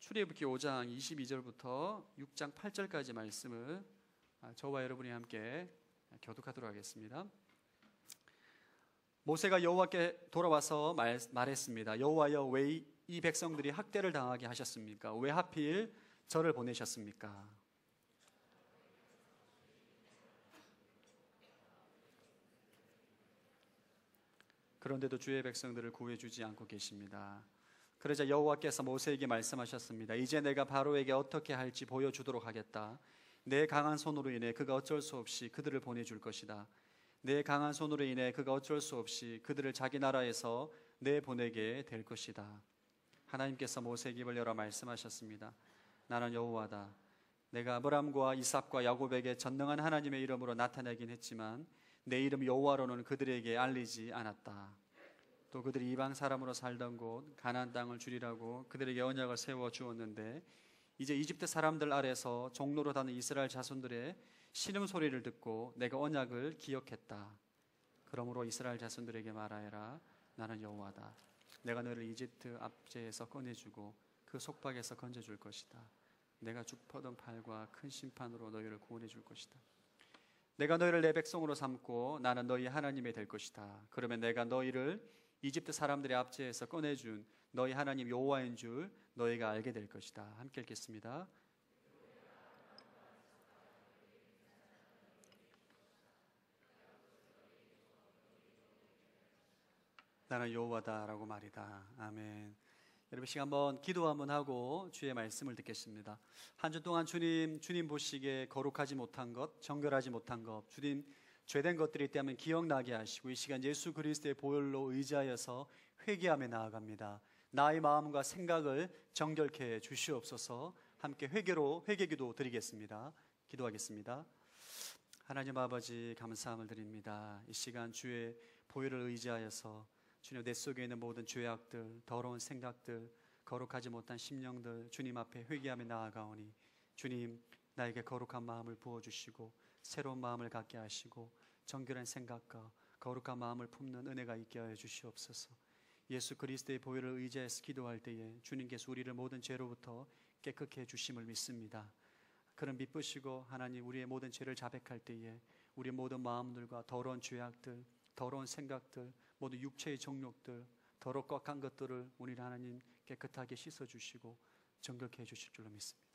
출애굽기 5장 22절부터 6장 8절까지 말씀을 저와 여러분이 함께 교독하도록 하겠습니다. 모세가 여호와께 돌아와서 말했습니다. 여호와여, 왜 이 백성들이 학대를 당하게 하셨습니까? 왜 하필 저를 보내셨습니까? 그런데도 주의 백성들을 구해주지 않고 계십니다. 그러자 여호와께서 모세에게 말씀하셨습니다. 이제 내가 바로에게 어떻게 할지 보여주도록 하겠다. 내 강한 손으로 인해 그가 어쩔 수 없이 그들을 보내줄 것이다. 내 강한 손으로 인해 그가 어쩔 수 없이 그들을 자기 나라에서 내보내게 될 것이다. 하나님께서 모세에게 입을 열어 말씀하셨습니다. 나는 여호와다. 내가 아브람과 이삭과 야곱에게 전능한 하나님의 이름으로 나타나긴 했지만 내 이름 여호와로는 그들에게 알리지 않았다. 또 그들이 이방 사람으로 살던 곳 가나안 땅을 주리라고 그들에게 언약을 세워 주었는데 이제 이집트 사람들 아래서 종로로 다는 이스라엘 자손들의 신음소리를 듣고 내가 언약을 기억했다. 그러므로 이스라엘 자손들에게 말하여라. 나는 여호와다. 내가 너를 이집트 압제에서 꺼내주고 그 속박에서 건져줄 것이다. 내가 쭉 뻗은 팔과 큰 심판으로 너희를 구원해 줄 것이다. 내가 너희를 내 백성으로 삼고 나는 너희 하나님이 될 것이다. 그러면 내가 너희를 이집트 사람들의 압제에서 꺼내준 너희 하나님 여호와인 줄 너희가 알게 될 것이다. 함께 읽겠습니다. 나는 여호와다라고 말이다. 아멘. 여러분, 시간 한번 기도 한번 하고 주의 말씀을 듣겠습니다. 한 주 동안 주님 보시기에 거룩하지 못한 것, 정결하지 못한 것, 주님 죄된 것들이 있다면 기억나게 하시고 이 시간 예수 그리스도의 보혈로 의지하여서 회개하며 나아갑니다. 나의 마음과 생각을 정결케 해 주시옵소서. 함께 회개기도 드리겠습니다. 기도하겠습니다. 하나님 아버지, 감사함을 드립니다. 이 시간 주의 보혈을 의지하여서 주님, 내 속에 있는 모든 죄악들, 더러운 생각들, 거룩하지 못한 심령들 주님 앞에 회개하며 나아가오니 주님, 나에게 거룩한 마음을 부어주시고 새로운 마음을 갖게 하시고 정결한 생각과 거룩한 마음을 품는 은혜가 있게 하여 주시옵소서. 예수 그리스도의 보혈을 의지해서 기도할 때에 주님께서 우리를 모든 죄로부터 깨끗게 해주심을 믿습니다. 그런 믿으시고 하나님, 우리의 모든 죄를 자백할 때에 우리의 모든 마음들과 더러운 죄악들, 더러운 생각들, 모든 육체의 정욕들, 더럽고 악한 것들을 우리 하나님 깨끗하게 씻어주시고 정결케 해주실 줄로 믿습니다.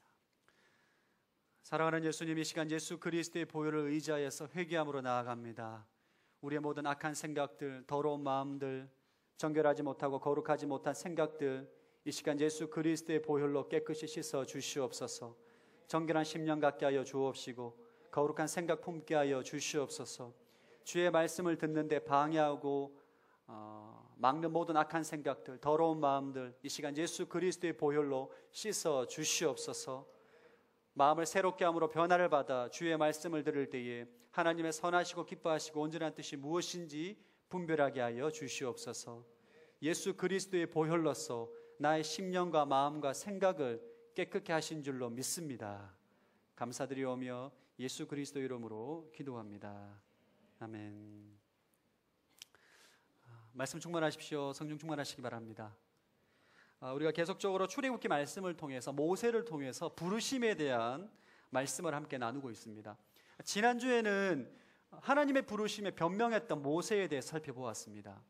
사랑하는 예수님, 이 시간 예수 그리스도의 보혈을 의지하여서 회개함으로 나아갑니다. 우리의 모든 악한 생각들, 더러운 마음들, 정결하지 못하고 거룩하지 못한 생각들 이 시간 예수 그리스도의 보혈로 깨끗이 씻어 주시옵소서. 정결한 심령 갖게 하여 주옵시고 거룩한 생각 품게 하여 주시옵소서. 주의 말씀을 듣는데 방해하고 막는 모든 악한 생각들, 더러운 마음들 이 시간 예수 그리스도의 보혈로 씻어 주시옵소서. 마음을 새롭게 함으로 변화를 받아 주의 말씀을 들을 때에 하나님의 선하시고 기뻐하시고 온전한 뜻이 무엇인지 분별하게 하여 주시옵소서. 예수 그리스도의 보혈로서 나의 심령과 마음과 생각을 깨끗게 하신 줄로 믿습니다. 감사드리오며 예수 그리스도 이름으로 기도합니다. 아멘. 말씀 충만하십시오. 성령 충만하시기 바랍니다. 우리가 계속적으로 출애굽기 말씀을 통해서 모세를 통해서 부르심에 대한 말씀을 함께 나누고 있습니다. 지난주에는 하나님의 부르심에 변명했던 모세에 대해 살펴보았습니다.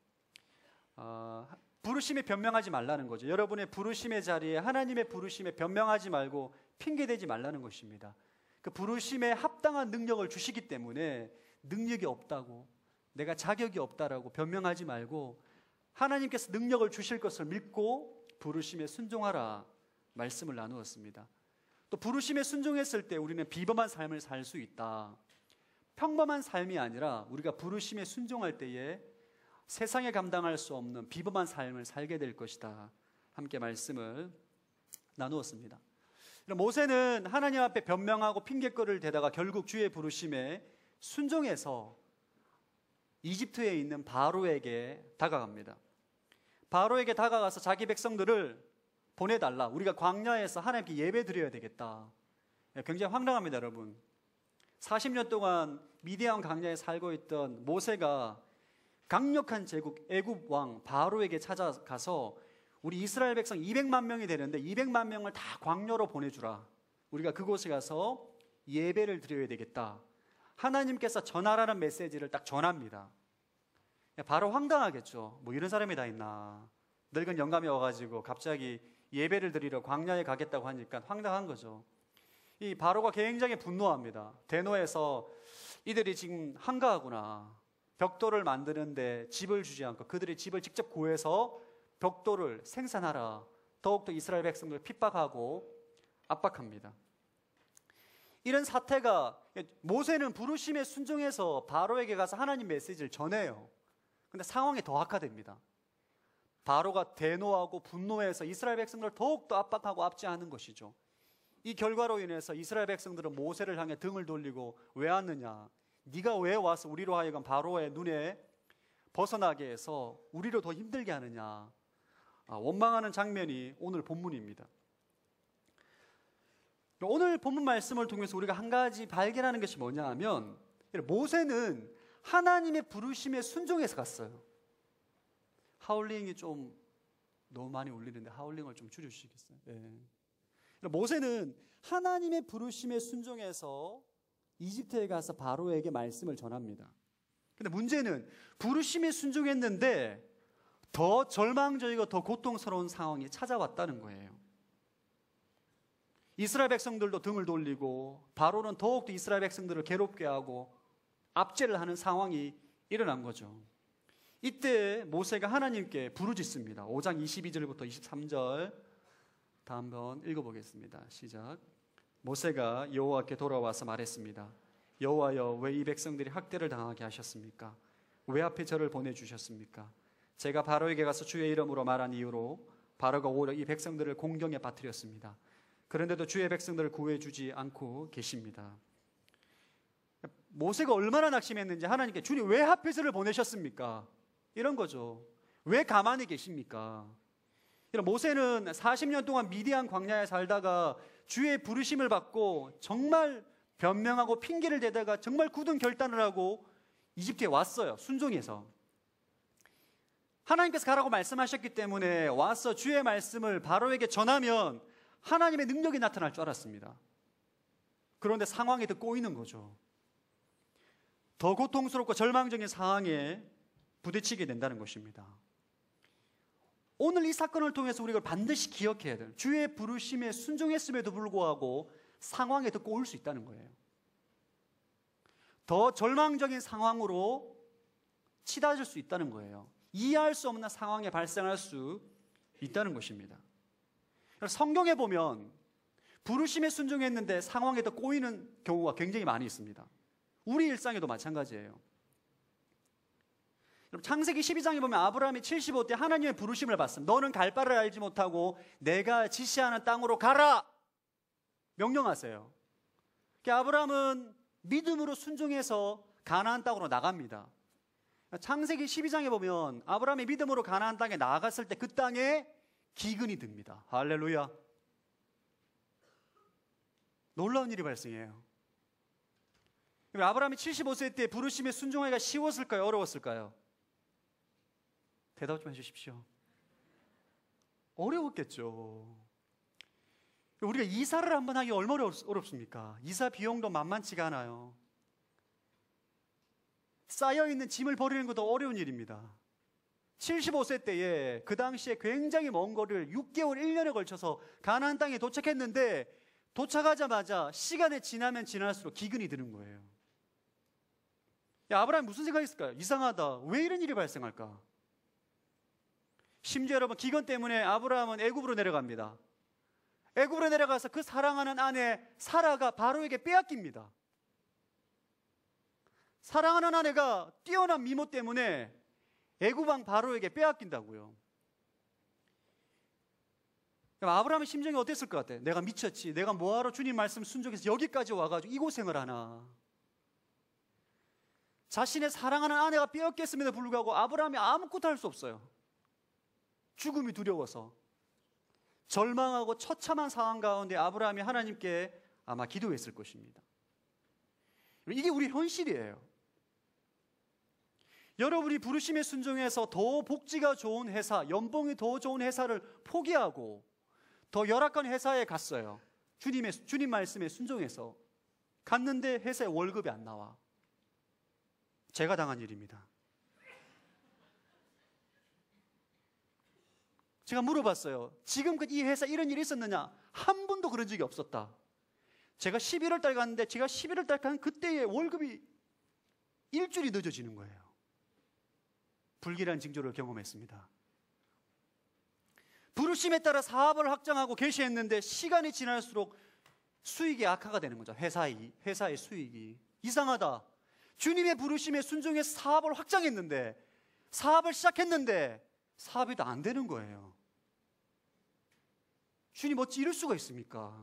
부르심에 변명하지 말라는 거죠. 여러분의 부르심의 자리에 하나님의 부르심에 변명하지 말고 핑계대지 말라는 것입니다. 그 부르심에 합당한 능력을 주시기 때문에 능력이 없다고, 내가 자격이 없다라고 변명하지 말고 하나님께서 능력을 주실 것을 믿고 부르심에 순종하라 말씀을 나누었습니다. 또 부르심에 순종했을 때 우리는 비범한 삶을 살 수 있다. 평범한 삶이 아니라 우리가 부르심에 순종할 때에 세상에 감당할 수 없는 비범한 삶을 살게 될 것이다. 함께 말씀을 나누었습니다. 모세는 하나님 앞에 변명하고 핑계거리를 대다가 결국 주의 부르심에 순종해서 이집트에 있는 바로에게 다가갑니다. 바로에게 다가가서 자기 백성들을 보내달라. 우리가 광야에서 하나님께 예배 드려야 되겠다. 굉장히 황당합니다, 여러분. 40년 동안 미디안 광야에 살고 있던 모세가 강력한 제국 애굽 왕 바로에게 찾아가서 우리 이스라엘 백성 200만 명이 되는데 200만 명을 다 광야로 보내주라. 우리가 그곳에 가서 예배를 드려야 되겠다. 하나님께서 전하라는 메시지를 딱 전합니다. 바로 황당하겠죠. 뭐 이런 사람이 다 있나. 늙은 영감이 와가지고 갑자기 예배를 드리러 광야에 가겠다고 하니까 황당한 거죠. 이 바로가 굉장히 분노합니다. 대노해서 이들이 지금 한가하구나. 벽돌을 만드는데 집을 주지 않고 그들이 집을 직접 구해서 벽돌을 생산하라. 더욱더 이스라엘 백성들을 핍박하고 압박합니다. 이런 사태가 모세는 부르심에 순종해서 바로에게 가서 하나님 메시지를 전해요. 근데 상황이 더 악화됩니다. 바로가 대노하고 분노해서 이스라엘 백성들을 더욱더 압박하고 압제하는 것이죠. 이 결과로 인해서 이스라엘 백성들은 모세를 향해 등을 돌리고 왜 왔느냐? 네가 왜 와서 우리로 하여금 바로의 눈에 벗어나게 해서 우리로 더 힘들게 하느냐? 원망하는 장면이 오늘 본문입니다. 오늘 본문 말씀을 통해서 우리가 한 가지 발견하는 것이 뭐냐 하면 모세는 하나님의 부르심에 순종해서 갔어요. 하울링이 좀 너무 많이 울리는데 하울링을 좀 줄여주시겠어요? 모세는 하나님의 부르심에 순종해서 이집트에 가서 바로에게 말씀을 전합니다. 근데 문제는 부르심에 순종했는데 더 절망적이고 더 고통스러운 상황이 찾아왔다는 거예요. 이스라엘 백성들도 등을 돌리고 바로는 더욱더 이스라엘 백성들을 괴롭게 하고 압제를 하는 상황이 일어난 거죠. 이때 모세가 하나님께 부르짖습니다. 5장 22절부터 23절 다 한번 읽어보겠습니다. 시작. 모세가 여호와께 돌아와서 말했습니다. 여호와여, 왜 이 백성들이 학대를 당하게 하셨습니까? 왜 하필 저를 보내주셨습니까? 제가 바로에게 가서 주의 이름으로 말한 이유로 바로가 오히려 이 백성들을 공경에 빠뜨렸습니다. 그런데도 주의 백성들을 구해주지 않고 계십니다. 모세가 얼마나 낙심했는지 하나님께 주님 왜 하필 저를 보내셨습니까? 이런 거죠. 왜 가만히 계십니까? 모세는 40년 동안 미디안 광야에 살다가 주의 부르심을 받고 정말 변명하고 핑계를 대다가 정말 굳은 결단을 하고 이집트에 왔어요. 순종해서. 하나님께서 가라고 말씀하셨기 때문에 와서 주의 말씀을 바로에게 전하면 하나님의 능력이 나타날 줄 알았습니다. 그런데 상황이 더 꼬이는 거죠. 더 고통스럽고 절망적인 상황에 부딪히게 된다는 것입니다. 오늘 이 사건을 통해서 우리가 반드시 기억해야 돼요. 주의 부르심에 순종했음에도 불구하고 상황에 더 꼬일 수 있다는 거예요. 더 절망적인 상황으로 치닫을 수 있다는 거예요. 이해할 수 없는 상황에 발생할 수 있다는 것입니다. 성경에 보면 부르심에 순종했는데 상황에 더 꼬이는 경우가 굉장히 많이 있습니다. 우리 일상에도 마찬가지예요. 창세기 12장에 보면 아브라함이 75대 하나님의 부르심을 받습니다. 너는 갈 바를 알지 못하고 내가 지시하는 땅으로 가라! 명령하세요. 아브라함은 믿음으로 순종해서 가나안 땅으로 나갑니다. 창세기 12장에 보면 아브라함이 믿음으로 가나안 땅에 나아갔을 때 그 땅에 기근이 듭니다. 할렐루야. 놀라운 일이 발생해요. 아브라함이 75세 때 부르심에 순종하기가 쉬웠을까요? 어려웠을까요? 대답 좀 해주십시오. 어려웠겠죠. 우리가 이사를 한번 하기 얼마나 어렵습니까? 이사 비용도 만만치가 않아요. 쌓여있는 짐을 버리는 것도 어려운 일입니다. 75세 때에 그 당시에 굉장히 먼 거리를 6개월, 1년에 걸쳐서 가나안 땅에 도착했는데 도착하자마자 시간이 지나면 지날수록 기근이 드는 거예요. 아브라함이 무슨 생각했을까요? 이상하다. 왜 이런 일이 발생할까? 심지어 여러분 기근 때문에 아브라함은 애굽으로 내려갑니다. 애굽으로 내려가서 그 사랑하는 아내 사라가 바로에게 빼앗깁니다. 사랑하는 아내가 뛰어난 미모 때문에 애굽왕 바로에게 빼앗긴다고요. 아브라함의 심정이 어땠을 것 같아요? 내가 미쳤지. 내가 뭐하러 주님 말씀 순종해서 여기까지 와가지고 이 고생을 하나. 자신의 사랑하는 아내가 빼앗겼음에도 불구하고 아브라함이 아무것도 할 수 없어요. 죽음이 두려워서. 절망하고 처참한 상황 가운데 아브라함이 하나님께 아마 기도했을 것입니다. 이게 우리 현실이에요. 여러분이 부르심에 순종해서 더 복지가 좋은 회사, 연봉이 더 좋은 회사를 포기하고 더 열악한 회사에 갔어요. 주님 말씀에 순종해서 갔는데 회사에 월급이 안 나와. 제가 당한 일입니다. 제가 물어봤어요. 지금까지 이 회사 이런 일이 있었느냐? 한 번도 그런 적이 없었다. 제가 11월 달 갔는데 제가 11월 달 간 그때의 월급이 일주일이 늦어지는 거예요. 불길한 징조를 경험했습니다. 부르심에 따라 사업을 확장하고 개시했는데 시간이 지날수록 수익이 악화가 되는 거죠. 회사의 수익이. 이상하다. 주님의 부르심에 순종해서 사업을 확장했는데, 사업을 시작했는데 사업이 다 안 되는 거예요. 주님 어찌 이럴 수가 있습니까?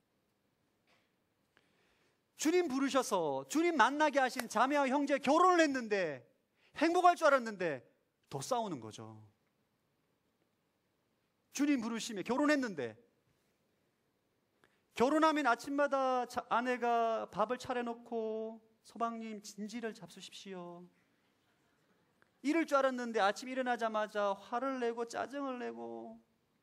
주님 부르셔서 주님 만나게 하신 자매와 형제 결혼을 했는데 행복할 줄 알았는데 더 싸우는 거죠. 주님 부르심에 결혼했는데, 결혼하면 아침마다 아내가 밥을 차려놓고 서방님 진지를 잡수십시오. 이럴 줄 알았는데 아침 일어나자마자 화를 내고 짜증을 내고,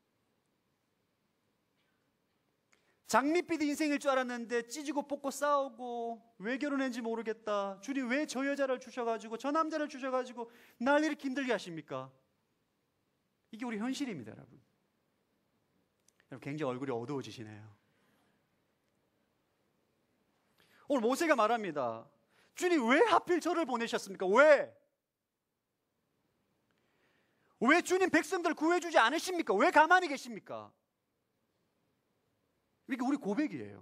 장밋빛 인생일 줄 알았는데 찢고 뽑고 싸우고, 왜 결혼했는지 모르겠다. 주님 왜 저 여자를 주셔가지고 저 남자를 주셔가지고 날 이렇게 힘들게 하십니까? 이게 우리 현실입니다, 여러분. 굉장히 얼굴이 어두워지시네요. 오늘 모세가 말합니다. 주님 왜 하필 저를 보내셨습니까? 왜 주님 백성들 구해주지 않으십니까? 왜 가만히 계십니까? 이게 우리 고백이에요.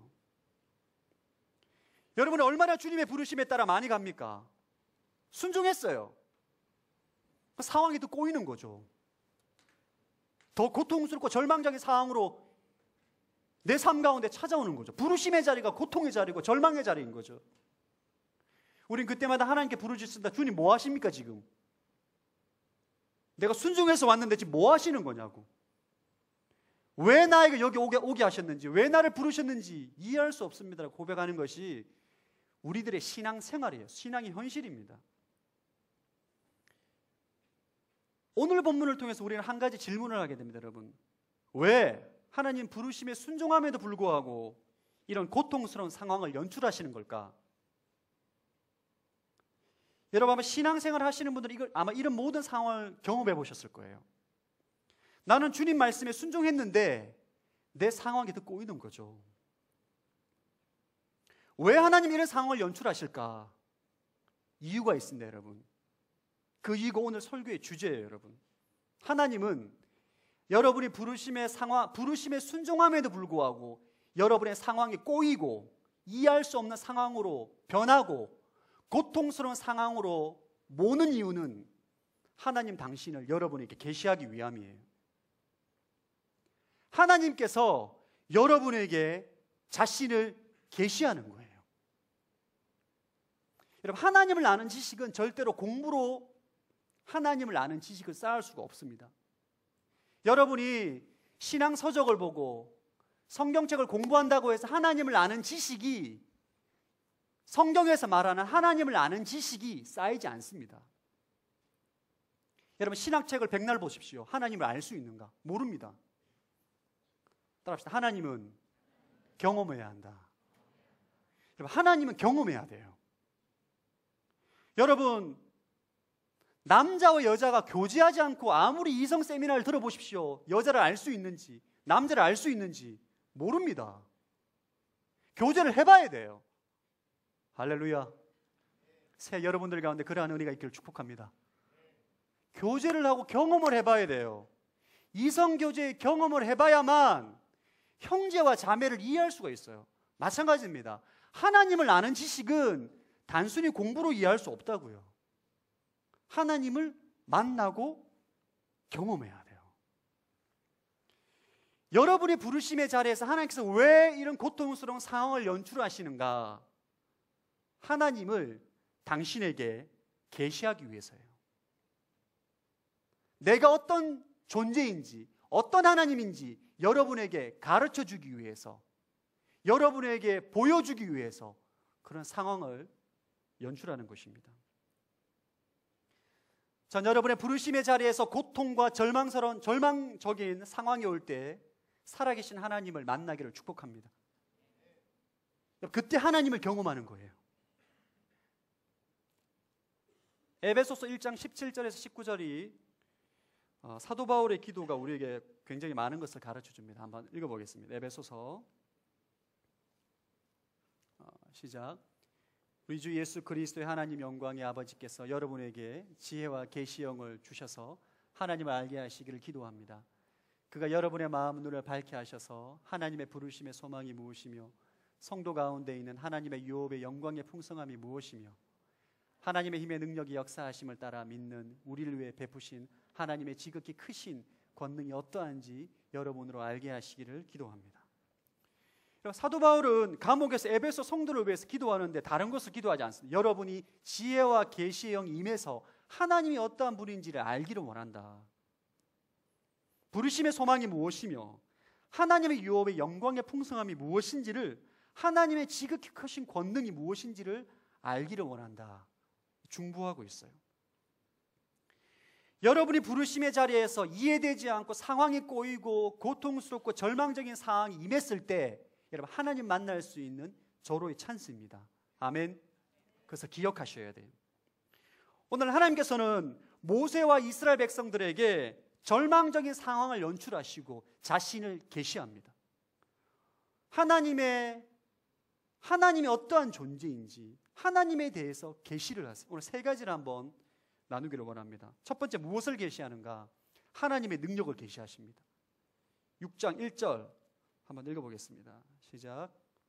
여러분은 얼마나 주님의 부르심에 따라 많이 갑니까? 순종했어요. 상황이 더 꼬이는 거죠. 더 고통스럽고 절망적인 상황으로 내 삶 가운데 찾아오는 거죠. 부르심의 자리가 고통의 자리고 절망의 자리인 거죠. 우린 그때마다 하나님께 부르짖습니다. 주님 뭐 하십니까 지금? 내가 순종해서 왔는데 지금 뭐 하시는 거냐고. 왜 나에게 여기 오게 하셨는지, 왜 나를 부르셨는지 이해할 수 없습니다 고백하는 것이 우리들의 신앙 생활이에요. 신앙의 현실입니다. 오늘 본문을 통해서 우리는 한 가지 질문을 하게 됩니다, 여러분. 왜 하나님 부르심에 순종함에도 불구하고 이런 고통스러운 상황을 연출하시는 걸까? 여러분 아마 신앙생활 하시는 분들은 아마 이런 모든 상황을 경험해 보셨을 거예요. 나는 주님 말씀에 순종했는데 내 상황이 더 꼬이는 거죠. 왜 하나님 이런 상황을 연출하실까? 이유가 있습니다, 여러분. 그 이유가 오늘 설교의 주제예요, 여러분. 하나님은 여러분이 부르심에 순종함에도 불구하고 여러분의 상황이 꼬이고 이해할 수 없는 상황으로 변하고 고통스러운 상황으로 모는 이유는 하나님 당신을 여러분에게 계시하기 위함이에요. 하나님께서 여러분에게 자신을 계시하는 거예요. 여러분, 하나님을 아는 지식은 절대로 공부로 하나님을 아는 지식을 쌓을 수가 없습니다. 여러분이 신앙 서적을 보고 성경책을 공부한다고 해서 하나님을 아는 지식이, 성경에서 말하는 하나님을 아는 지식이 쌓이지 않습니다. 여러분 신학책을 백날 보십시오. 하나님을 알 수 있는가? 모릅니다. 따라합시다. 하나님은 경험해야 한다. 여러분 하나님은 경험해야 돼요. 여러분 남자와 여자가 교제하지 않고 아무리 이성 세미나를 들어보십시오. 여자를 알 수 있는지 남자를 알 수 있는지 모릅니다. 교제를 해봐야 돼요. 할렐루야. 새 여러분들 가운데 그러한 은혜가 있기를 축복합니다. 교제를 하고 경험을 해봐야 돼요. 이성교제의 경험을 해봐야만 형제와 자매를 이해할 수가 있어요. 마찬가지입니다. 하나님을 아는 지식은 단순히 공부로 이해할 수 없다고요. 하나님을 만나고 경험해야 돼요. 여러분의 부르심의 자리에서 하나님께서 왜 이런 고통스러운 상황을 연출하시는가? 하나님을 당신에게 계시하기 위해서예요. 내가 어떤 존재인지, 어떤 하나님인지 여러분에게 가르쳐 주기 위해서, 여러분에게 보여주기 위해서 그런 상황을 연출하는 것입니다. 전 여러분의 부르심의 자리에서 고통과 절망적인 상황이 올 때 살아계신 하나님을 만나기를 축복합니다. 그때 하나님을 경험하는 거예요. 에베소서 1장 17절에서 19절이 사도 바울의 기도가 우리에게 굉장히 많은 것을 가르쳐 줍니다. 한번 읽어보겠습니다. 에베소서 시작. 우리 주 예수 그리스도의 하나님 영광의 아버지께서 여러분에게 지혜와 계시형을 주셔서 하나님을 알게 하시기를 기도합니다. 그가 여러분의 마음 눈을 밝게 하셔서 하나님의 부르심의 소망이 무엇이며 성도 가운데 있는 하나님의 유업의 영광의 풍성함이 무엇이며 하나님의 힘의 능력이 역사하심을 따라 믿는 우리를 위해 베푸신 하나님의 지극히 크신 권능이 어떠한지 여러분으로 알게 하시기를 기도합니다. 사도 바울은 감옥에서 에베소 성도를 위해서 기도하는데 다른 것을 기도하지 않습니다. 여러분이 지혜와 계시의 영이 임해서 하나님이 어떠한 분인지를 알기를 원한다. 부르심의 소망이 무엇이며 하나님의 유업의 영광의 풍성함이 무엇인지를, 하나님의 지극히 크신 권능이 무엇인지를 알기를 원한다. 중보하고 있어요. 여러분이 부르심의 자리에서 이해되지 않고 상황이 꼬이고 고통스럽고 절망적인 상황이 임했을 때 여러분 하나님 만날 수 있는 절호의 찬스입니다. 아멘. 그래서 기억하셔야 돼요. 오늘 하나님께서는 모세와 이스라엘 백성들에게 절망적인 상황을 연출하시고 자신을 계시합니다. 하나님이 어떠한 존재인지 하나님에 대해서 계시를 하세요. 오늘 세 가지를 한번 나누기를 원합니다. 첫 번째, 무엇을 계시하는가? 하나님의 능력을 계시하십니다. 6장 1절 한번 읽어보겠습니다. 시작.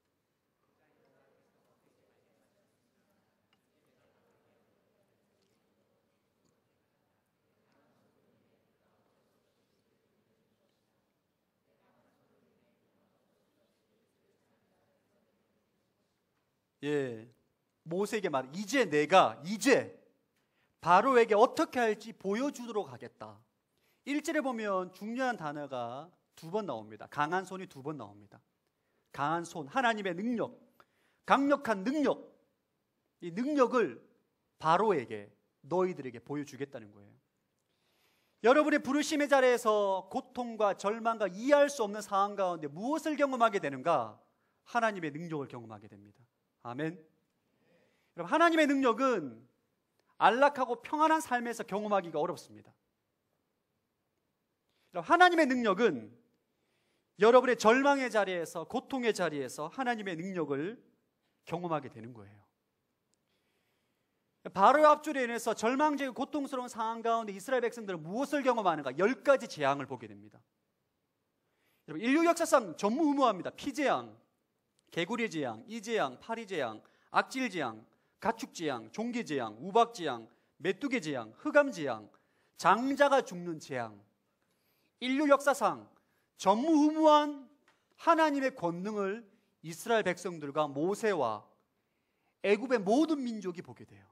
모세에게 말해, 이제 내가 바로에게 어떻게 할지 보여주도록 하겠다. 1절에 보면 중요한 단어가 두 번 나옵니다. 강한 손이 두 번 나옵니다. 강한 손, 하나님의 능력, 강력한 능력, 이 능력을 바로에게, 너희들에게 보여주겠다는 거예요. 여러분의 부르심의 자리에서 고통과 절망과 이해할 수 없는 상황 가운데 무엇을 경험하게 되는가? 하나님의 능력을 경험하게 됩니다. 아멘. 여러분, 하나님의 능력은 안락하고 평안한 삶에서 경험하기가 어렵습니다. 여러분, 하나님의 능력은 여러분의 절망의 자리에서, 고통의 자리에서 하나님의 능력을 경험하게 되는 거예요. 바로의 앞줄에 인해서 절망적이고 고통스러운 상황 가운데 이스라엘 백성들은 무엇을 경험하는가? 10가지 재앙을 보게 됩니다. 여러분, 인류 역사상 전무후무합니다. 피재앙, 개구리 재앙, 이재앙, 파리재앙, 악질재앙, 가축재앙, 종기재앙, 우박재앙, 메뚜기 재앙, 흑암재앙, 장자가 죽는 재앙. 인류 역사상 전무후무한 하나님의 권능을 이스라엘 백성들과 모세와 애굽의 모든 민족이 보게 돼요.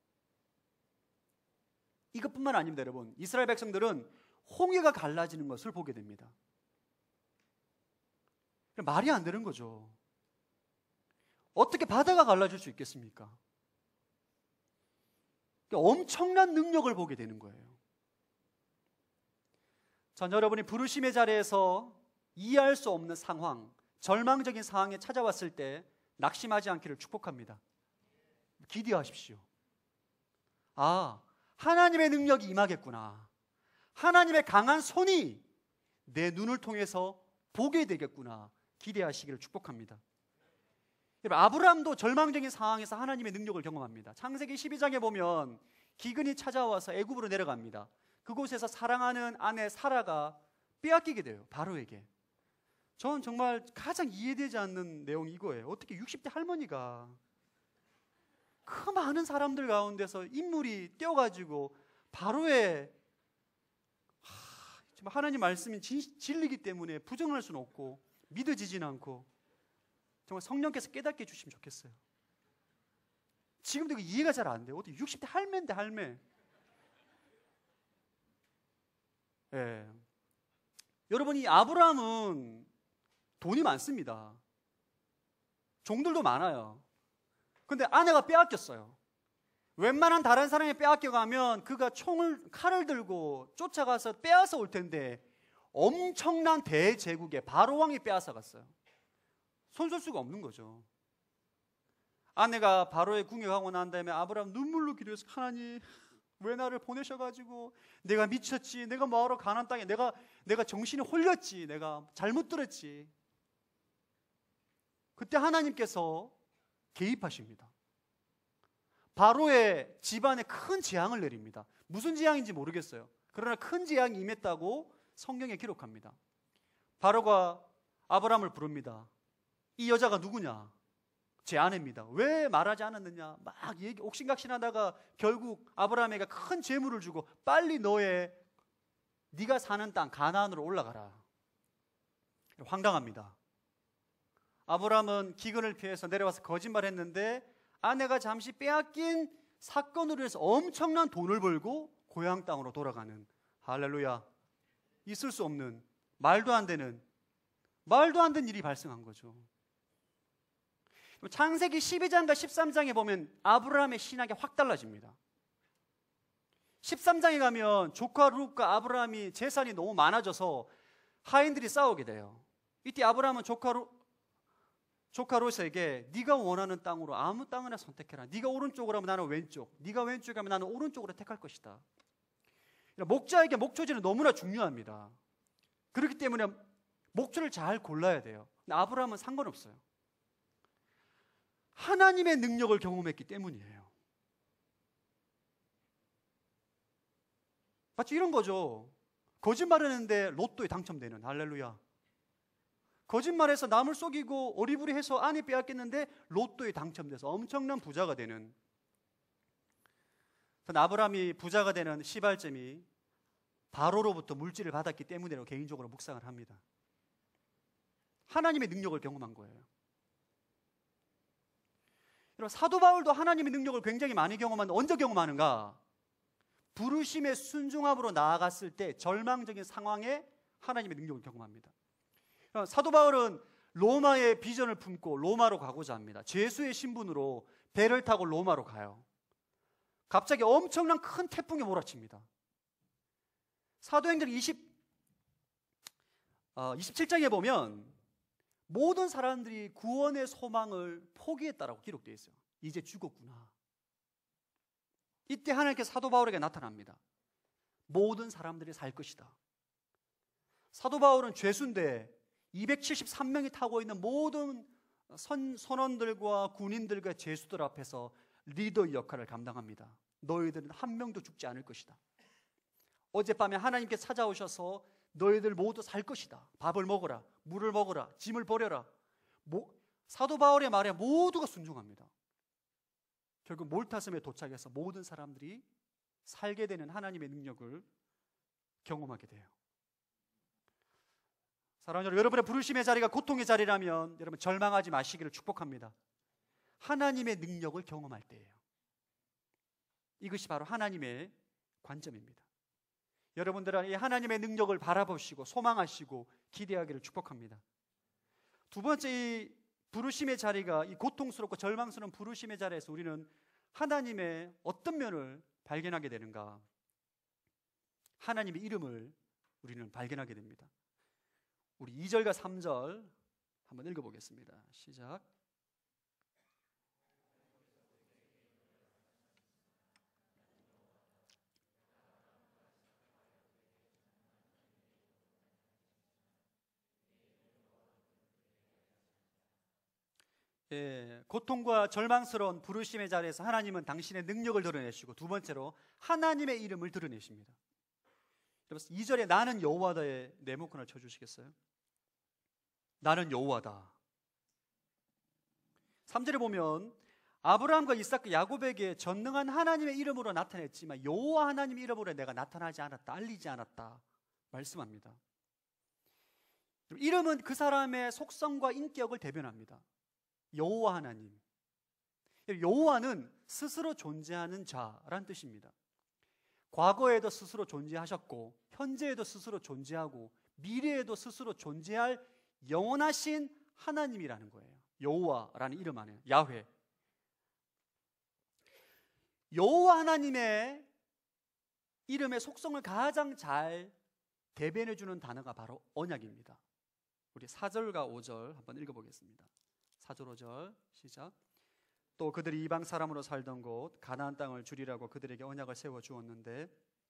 이것뿐만 아닙니다. 여러분, 이스라엘 백성들은 홍해가 갈라지는 것을 보게 됩니다. 말이 안 되는 거죠. 어떻게 바다가 갈라질 수 있겠습니까? 엄청난 능력을 보게 되는 거예요. 전 여러분이 부르심의 자리에서 이해할 수 없는 상황, 절망적인 상황에 찾아왔을 때 낙심하지 않기를 축복합니다. 기대하십시오. 아, 하나님의 능력이 임하겠구나. 하나님의 강한 손이 내 눈을 통해서 보게 되겠구나. 기대하시기를 축복합니다. 아브라함도 절망적인 상황에서 하나님의 능력을 경험합니다. 창세기 12장에 보면 기근이 찾아와서 애굽으로 내려갑니다. 그곳에서 사랑하는 아내 사라가 빼앗기게 돼요. 바로에게. 저는 정말 가장 이해되지 않는 내용이 이거예요. 어떻게 60대 할머니가 그 많은 사람들 가운데서 인물이 떼어가지고 바로의 하나님 말씀이 진리이기 때문에 부정할 수는 없고 믿어지지는 않고 정말 성령께서 깨닫게 해주시면 좋겠어요. 지금도 이해가 잘 안 돼요. 어떻게 60대 할매인데 할매. 예. 여러분, 이 아브라함은 돈이 많습니다. 종들도 많아요. 근데 아내가 빼앗겼어요. 웬만한 다른 사람이 빼앗겨가면 그가 칼을 들고 쫓아가서 빼앗아 올 텐데 엄청난 대제국의 바로 왕이 빼앗아 갔어요. 손쓸 수가 없는 거죠. 아내가 바로의 궁에 가고 난 다음에 아브라함 눈물로 기도해서 하나님 왜 나를 보내셔가지고 내가 미쳤지, 내가 뭐하러 가나안 땅에 내가 정신이 홀렸지, 내가 잘못 들었지. 그때 하나님께서 개입하십니다. 바로의 집안에 큰 재앙을 내립니다. 무슨 재앙인지 모르겠어요. 그러나 큰 재앙이 임했다고 성경에 기록합니다. 바로가 아브라함을 부릅니다. 이 여자가 누구냐? 제 아내입니다. 왜 말하지 않았느냐? 막 옥신각신하다가 결국 아브라함에게 큰 재물을 주고 빨리 네가 사는 땅 가나안으로 올라가라. 황당합니다. 아브라함은 기근을 피해서 내려와서 거짓말했는데 아내가 잠시 빼앗긴 사건으로 해서 엄청난 돈을 벌고 고향 땅으로 돌아가는, 할렐루야, 있을 수 없는 말도 안 되는 일이 발생한 거죠. 창세기 12장과 13장에 보면 아브라함의 신학이 확 달라집니다. 13장에 가면 조카 룻과 아브라함이 재산이 너무 많아져서 하인들이 싸우게 돼요. 이때 아브라함은 조카 룻에게 네가 원하는 땅으로 아무 땅이나 선택해라. 네가 오른쪽으로 하면 나는 왼쪽, 네가 왼쪽에 하면 나는 오른쪽으로 택할 것이다. 목자에게 목초지는 너무나 중요합니다. 그렇기 때문에 목초를 잘 골라야 돼요. 근데 아브라함은 상관없어요. 하나님의 능력을 경험했기 때문이에요. 마치 이런 거죠. 거짓말을 했는데 로또에 당첨되는, 할렐루야. 거짓말해서 남을 속이고 어리부리해서 아내 빼앗겼는데 로또에 당첨돼서 엄청난 부자가 되는. 아브라함이 부자가 되는 시발점이 바로로부터 물질을 받았기 때문이라고 개인적으로 묵상을 합니다. 하나님의 능력을 경험한 거예요. 사도 바울도 하나님의 능력을 굉장히 많이 경험하는데 언제 경험하는가? 부르심의 순종함으로 나아갔을 때 절망적인 상황에 하나님의 능력을 경험합니다. 사도 바울은 로마의 비전을 품고 로마로 가고자 합니다. 죄수의 신분으로 배를 타고 로마로 가요. 갑자기 엄청난 큰 태풍이 몰아칩니다. 사도행전 27장에 보면 모든 사람들이 구원의 소망을 포기했다라고 기록되어 있어요. 이제 죽었구나. 이때 하나님께서 사도 바울에게 나타납니다. 모든 사람들이 살 것이다. 사도 바울은 죄수인데 273명이 타고 있는 모든 선원들과 군인들과 죄수들 앞에서 리더의 역할을 감당합니다. 너희들은 한 명도 죽지 않을 것이다. 어젯밤에 하나님께서 찾아오셔서 너희들 모두 살 것이다. 밥을 먹어라, 물을 먹어라, 짐을 버려라. 사도 바울의 말에 모두가 순종합니다. 결국 몰타섬에 도착해서 모든 사람들이 살게 되는 하나님의 능력을 경험하게 돼요. 사랑하는 여러분, 여러분의 부르심의 자리가 고통의 자리라면 여러분 절망하지 마시기를 축복합니다. 하나님의 능력을 경험할 때예요. 이것이 바로 하나님의 관점입니다. 여러분들은 이 하나님의 능력을 바라보시고 소망하시고 기대하기를 축복합니다. 두 번째, 이 부르심의 자리가 이 고통스럽고 절망스러운 부르심의 자리에서 우리는 하나님의 어떤 면을 발견하게 되는가? 하나님의 이름을 우리는 발견하게 됩니다. 우리 2절과 3절 한번 읽어보겠습니다. 시작. 고통과 절망스러운 부르심의 자리에서 하나님은 당신의 능력을 드러내시고, 두 번째로 하나님의 이름을 드러내십니다. 2절에 나는 여호와다의 네모칸을 쳐주시겠어요? 나는 여호와다. 3절에 보면 아브라함과 이삭과 야곱에게 전능한 하나님의 이름으로 나타냈지만 여호와 하나님의 이름으로 내가 나타나지 않았다, 알리지 않았다 말씀합니다. 이름은 그 사람의 속성과 인격을 대변합니다. 여호와 하나님, 여호와는 스스로 존재하는 자란 뜻입니다. 과거에도 스스로 존재하셨고 현재에도 스스로 존재하고 미래에도 스스로 존재할 영원하신 하나님이라는 거예요. 여호와라는 이름 안에 야훼. 여호와 하나님의 이름의 속성을 가장 잘 대변해 주는 단어가 바로 언약입니다. 우리 4절과 5절 한번 읽어보겠습니다. 4절 5절 시작. 또 그들이 이방 사람으로 살던 곳 가나안 땅을 주리라고 그들에게 언약을 세워 주었는데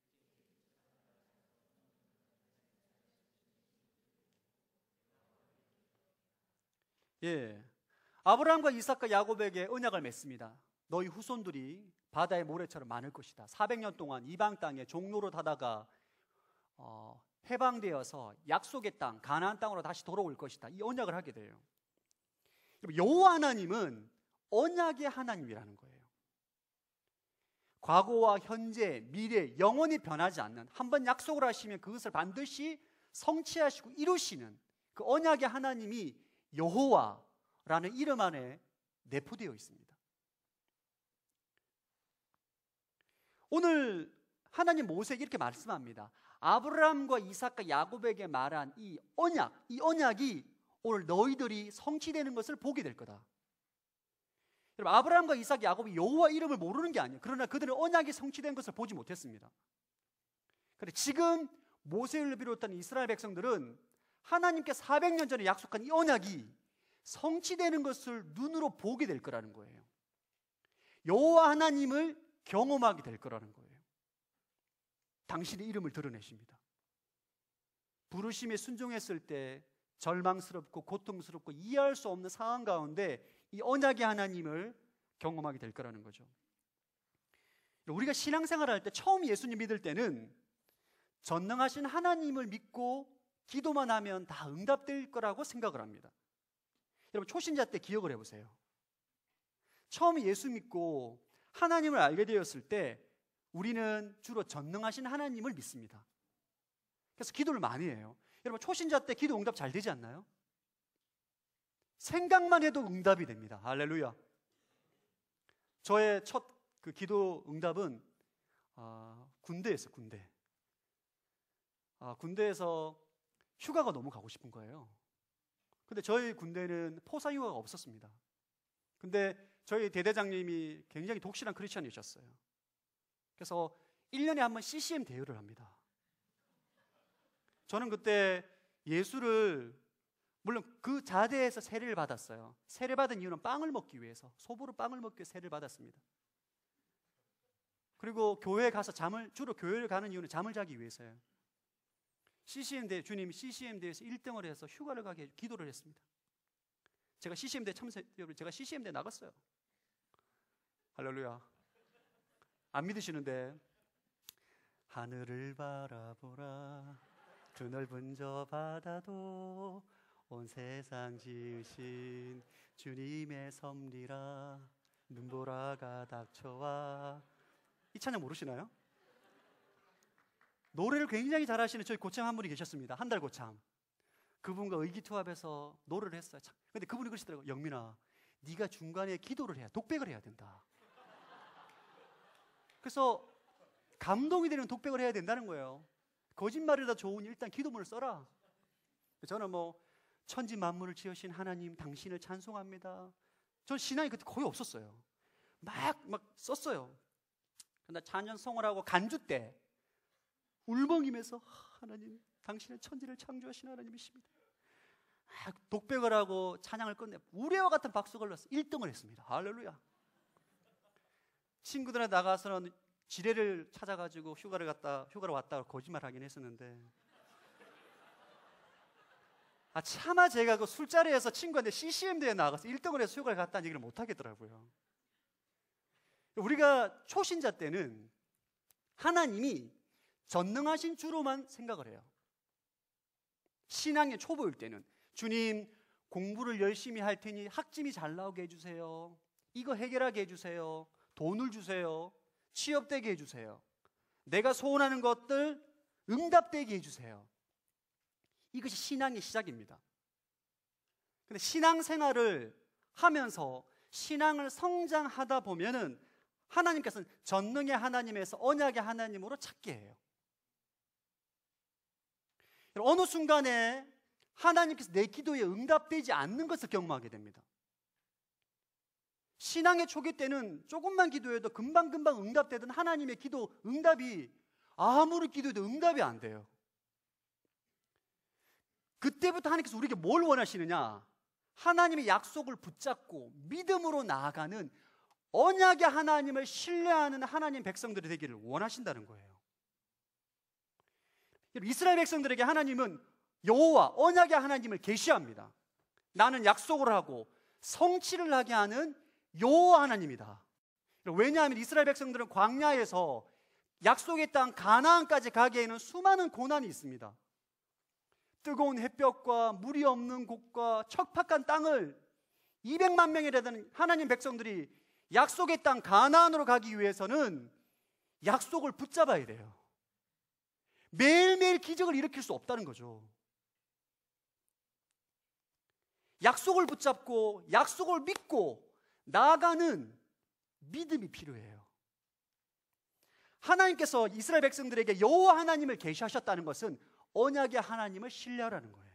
아브라함과 이삭과 야곱에게 언약을 맺습니다. 너희 후손들이 바다의 모래처럼 많을 것이다. 400년 동안 이방 땅에 종로로 다다가 해방되어서 약속의 땅 가나안 땅으로 다시 돌아올 것이다. 이 언약을 하게 돼요. 여호와 하나님은 언약의 하나님이라는 거예요. 과거와 현재, 미래 영원히 변하지 않는, 한번 약속을 하시면 그것을 반드시 성취하시고 이루시는 그 언약의 하나님이 여호와라는 이름 안에 내포되어 있습니다. 오늘 하나님 모세에게 이렇게 말씀합니다. 아브라함과 이삭과 야곱에게 말한 이 언약이 오늘 너희들이 성취되는 것을 보게 될 거다. 여러분, 아브라함과 이삭, 야곱이 여호와 이름을 모르는 게 아니에요. 그러나 그들은 언약이 성취된 것을 보지 못했습니다. 그런데 지금 모세를 비롯한 이스라엘 백성들은 하나님께 400년 전에 약속한 이 언약이 성취되는 것을 눈으로 보게 될 거라는 거예요. 여호와 하나님을 경험하게 될 거라는 거예요. 당신의 이름을 드러내십니다. 부르심에 순종했을 때 절망스럽고 고통스럽고 이해할 수 없는 상황 가운데 이 언약의 하나님을 경험하게 될 거라는 거죠. 우리가 신앙생활을 할 때 처음 예수님 믿을 때는 전능하신 하나님을 믿고 기도만 하면 다 응답될 거라고 생각을 합니다. 여러분, 초신자 때 기억을 해보세요. 처음 예수 믿고 하나님을 알게 되었을 때 우리는 주로 전능하신 하나님을 믿습니다. 그래서 기도를 많이 해요. 여러분, 초신자 때 기도 응답 잘 되지 않나요? 생각만 해도 응답이 됩니다. 할렐루야. 저의 첫 그 기도 응답은 군대였어요. 군대에서 휴가가 너무 가고 싶은 거예요. 근데 저희 군대는 포사 휴가가 없었습니다. 근데 저희 대대장님이 굉장히 독실한 크리스찬이셨어요. 그래서 1년에 한 번 CCM 대회를 합니다. 저는 그때 예수를, 물론 그 자대에서 세례를 받았어요. 세례 받은 이유는 빵을 먹기 위해서, 소보로 빵을 먹기 위해서 세례를 받았습니다. 그리고 교회에 가서 주로 교회를 가는 이유는 잠을 자기 위해서예요. CCM 대회, 주님이 CCM 대회에서 1등을 해서 휴가를 가게 기도를 했습니다. 제가 CCM 대회 제가 CCM 대회 나갔어요. 할렐루야. 안 믿으시는데, 하늘을 바라보라 그 넓은 저 바다도 온 세상 지으신 주님의 섭리라 눈보라가 닥쳐와. 이 찬양 모르시나요? 노래를 굉장히 잘하시는 저희 고참 한 분이 계셨습니다. 한 달 고참. 그분과 의기투합해서 노래를 했어요. 근데 그분이 그러시더라고요. 영민아, 네가 중간에 기도를 해야, 독백을 해야 된다. 그래서 감동이 되는 독백을 해야 된다는 거예요. 거짓말이라 좋으니 일단 기도문을 써라. 저는 천지 만물을 지으신 하나님 당신을 찬송합니다. 전 신앙이 그때 거의 없었어요. 막 썼어요. 그러나 찬양송을 하고 간주 때 울먹이면서 하나님 당신은 천지를 창조하신 하나님이십니다. 독백을 하고 찬양을 끝내 우레와 같은 박수가 흘렀어요. 1등을 했습니다. 할렐루야. 친구들한테 나가서는 지뢰를 찾아가지고 휴가를 왔다가 거짓말하긴 했었는데, 차마 제가 그 술자리에서 친구한테 CCM 대회에 나가서 1등을 해서 휴가를 갔다는 얘기를 못 하겠더라고요. 우리가 초신자 때는 하나님이 전능하신 주로만 생각을 해요. 신앙의 초보일 때는 주님, 공부를 열심히 할 테니 학점이 잘 나오게 해주세요. 이거 해결하게 해주세요. 돈을 주세요. 취업되게 해주세요. 내가 소원하는 것들 응답되게 해주세요. 이것이 신앙의 시작입니다. 근데 신앙생활을 하면서 신앙을 성장하다 보면은 하나님께서는 전능의 하나님에서 언약의 하나님으로 찾게 해요. 어느 순간에 하나님께서 내 기도에 응답되지 않는 것을 경험하게 됩니다. 신앙의 초기 때는 조금만 기도해도 금방금방 응답되던 하나님의 기도 응답이 아무리 기도해도 응답이 안 돼요. 그때부터 하나님께서 우리에게 뭘 원하시느냐? 하나님의 약속을 붙잡고 믿음으로 나아가는 언약의 하나님을 신뢰하는 하나님 백성들이 되기를 원하신다는 거예요. 이스라엘 백성들에게 하나님은 여호와 언약의 하나님을 계시합니다. 나는 약속을 하고 성취를 하게 하는 여호와 하나님이다. 왜냐하면 이스라엘 백성들은 광야에서 약속의 땅 가나안까지 가기에는 수많은 고난이 있습니다. 뜨거운 햇볕과 물이 없는 곳과 척박한 땅을 200만 명이라는 하나님 백성들이 약속의 땅 가나안으로 가기 위해서는 약속을 붙잡아야 돼요. 매일매일 기적을 일으킬 수 없다는 거죠. 약속을 붙잡고 약속을 믿고 나아가는 믿음이 필요해요. 하나님께서 이스라엘 백성들에게 여호와 하나님을 계시하셨다는 것은 언약의 하나님을 신뢰하라는 거예요.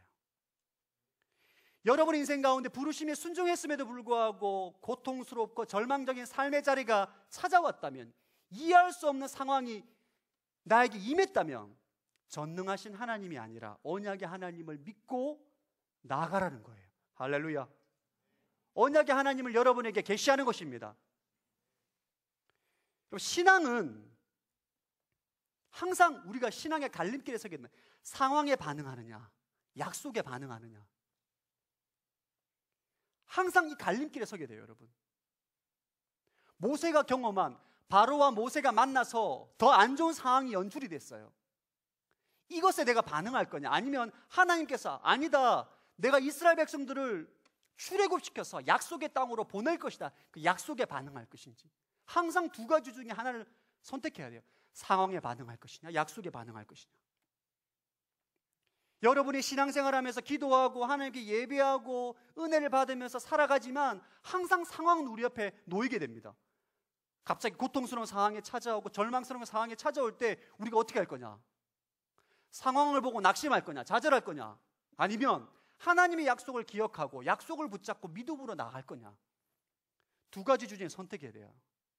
여러분의 인생 가운데 부르심에 순종했음에도 불구하고 고통스럽고 절망적인 삶의 자리가 찾아왔다면, 이해할 수 없는 상황이 나에게 임했다면 전능하신 하나님이 아니라 언약의 하나님을 믿고 나아가라는 거예요. 할렐루야. 언약의 하나님을 여러분에게 계시하는 것입니다. 신앙은 항상 우리가 신앙의 갈림길에 서게 되면 상황에 반응하느냐, 약속에 반응하느냐, 항상 이 갈림길에 서게 돼요, 여러분. 모세가 경험한 바로와 모세가 만나서 더 안 좋은 상황이 연출이 됐어요. 이것에 내가 반응할 거냐, 아니면 하나님께서 아니다, 내가 이스라엘 백성들을 출애굽시켜서 약속의 땅으로 보낼 것이다, 그 약속에 반응할 것인지. 항상 두 가지 중에 하나를 선택해야 돼요. 상황에 반응할 것이냐, 약속에 반응할 것이냐. 여러분이 신앙생활하면서 기도하고 하나님께 예배하고 은혜를 받으면서 살아가지만 항상 상황은 우리 옆에 놓이게 됩니다. 갑자기 고통스러운 상황에 찾아오고 절망스러운 상황에 찾아올 때 우리가 어떻게 할 거냐? 상황을 보고 낙심할 거냐, 좌절할 거냐, 아니면 하나님의 약속을 기억하고 약속을 붙잡고 믿음으로 나아갈 거냐. 두 가지 중에 선택해야 돼요.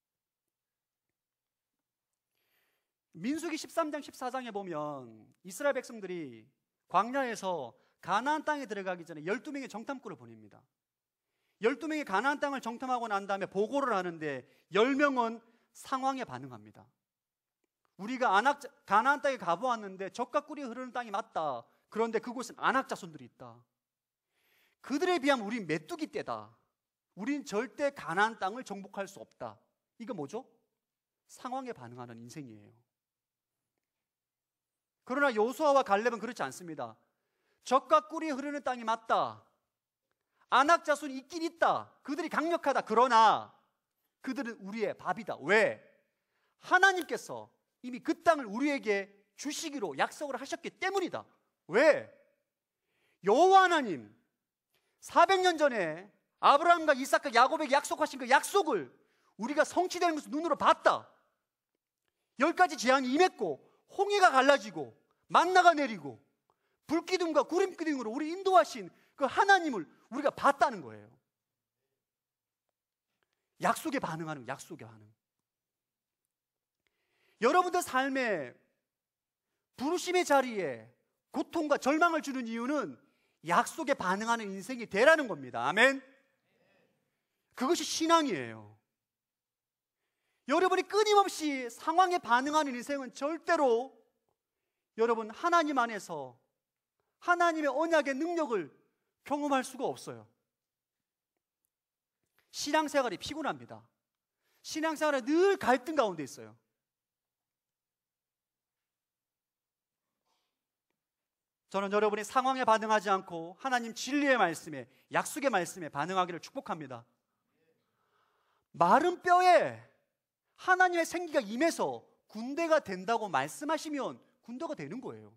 민수기 13장 14장에 보면 이스라엘 백성들이 광야에서 가나안 땅에 들어가기 전에 12명의 정탐꾼을 보냅니다. 12명이 가나안 땅을 정탐하고 난 다음에 보고를 하는데 10명은 상황에 반응합니다. 우리가 가나안 땅에 가보았는데 젖과 꿀이 흐르는 땅이 맞다. 그런데 그곳은 안악 자손들이 있다. 그들에 비하면 우린 메뚜기 떼다. 우린 절대 가나안 땅을 정복할 수 없다. 이거 뭐죠? 상황에 반응하는 인생이에요. 그러나 여호수아와 갈렙은 그렇지 않습니다. 젖과 꿀이 흐르는 땅이 맞다. 안악 자손이 있긴 있다. 그들이 강력하다. 그러나 그들은 우리의 밥이다. 왜? 하나님께서 이미 그 땅을 우리에게 주시기로 약속을 하셨기 때문이다. 왜? 여호와 하나님 400년 전에 아브라함과 이삭과 야곱에게 약속하신 그 약속을 우리가 성취되는 것을 눈으로 봤다. 10가지 재앙이 임했고 홍해가 갈라지고 만나가 내리고 불기둥과 구름기둥으로 우리 인도하신 그 하나님을 우리가 봤다는 거예요. 약속에 반응하는, 약속에 반응. 여러분들 삶에 부르심의 자리에 고통과 절망을 주는 이유는 약속에 반응하는 인생이 되라는 겁니다. 아멘. 그것이 신앙이에요. 여러분이 끊임없이 상황에 반응하는 인생은 절대로 여러분 하나님 안에서 하나님의 언약의 능력을 경험할 수가 없어요. 신앙생활이 피곤합니다. 신앙생활에 늘 갈등 가운데 있어요. 저는 여러분이 상황에 반응하지 않고 하나님 진리의 말씀에, 약속의 말씀에 반응하기를 축복합니다. 마른 뼈에 하나님의 생기가 임해서 군대가 된다고 말씀하시면 군대가 되는 거예요.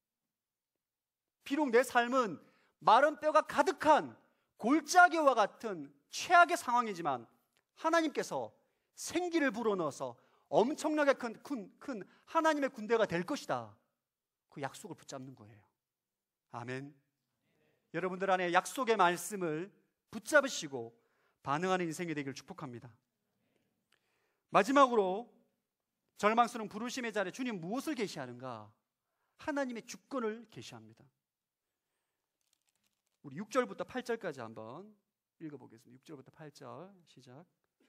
비록 내 삶은 마른 뼈가 가득한 골짜기와 같은 최악의 상황이지만 하나님께서 생기를 불어넣어서 엄청나게 큰 하나님의 군대가 될 것이다. 그 약속을 붙잡는 거예요. 아멘. 여러분들 안에 약속의 말씀을 붙잡으시고 반응하는 인생이 되기를 축복합니다. 마지막으로 절망스러운 부르심의 자리에 주님 무엇을 계시하는가? 하나님의 주권을 계시합니다. 우리 6절부터 8절까지 한번 읽어보겠습니다. 6절부터 8절 시작.